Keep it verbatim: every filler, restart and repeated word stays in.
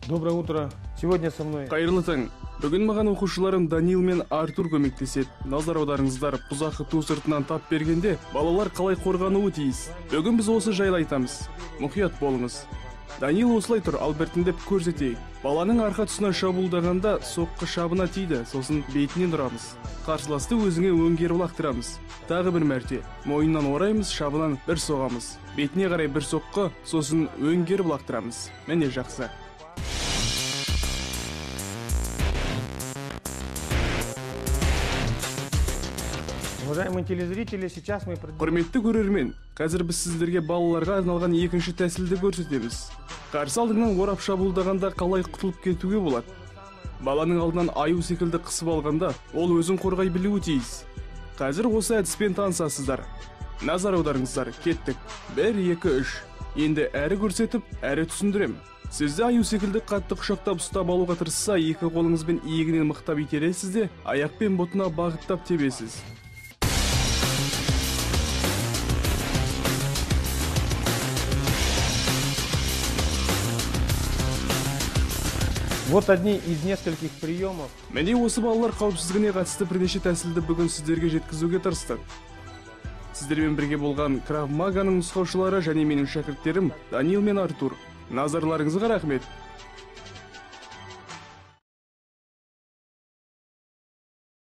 Доброе утро. Сегодня со мной Кайырлы таң. Бүгін маған оқушыларым Даниил мен Артур көмектеседі. Назар аударыңыздар, бұзақы ту сыртынан тап бергенде балалар қалай қорғануы тиіс. Бүгін біз осы жайлы айтамыз. Мұқият болыңыз. Даниил осылай тұр, ал біртіндеп көрсетейік. Баланың арқа тұсынан шабуылдағанда соққы шабына тиді, сосын бетінен ұрамыз. Қарсыласты өзіңе өңгеріп лақтырамыз. Тағы бір мәрте мойнынан ораймыз, шабынан бір соғамыз. Бетіне қарай бір соққы, сосын өңгеріп лақтырамыз. Міне жақсы. Уважаемые телезрители, сейчас мы... Құрметті көрермен, қазір біз сіздерге балаларға арналған екінші тәсілді көрсетеміз. Қарсы алдыңнан орап шабуылдағанда қалай құтылып кетуге болады. Баланың алдынан аю секілді қысып алғанда, ол өзін қорғай білуі тиіс. Қазір осы әдіспен танысасыздар. Назар аударыңыздар, кеттік. бір, екі, үш. Енді әрі көрсетіп, әрі түсіндірем. Сізді аю секілді қатты құшақтап ұстап алуға тырысса, екі қолыңызбен иегінен мықтап итересіз де, аяқпен бұтына бағыттап тебесіз. Вот одни из нескольких приемов. Міне осы балалар қауіпсіздігіне қатысты бірнеше тәсілді бүгін сіздерге жеткізуге тырыстық. Сіздермен бірге болған Крав Маганың нұсқаушылары және менің шәкірттерім Даниил мен Артур. Назарларыңызға рахмет.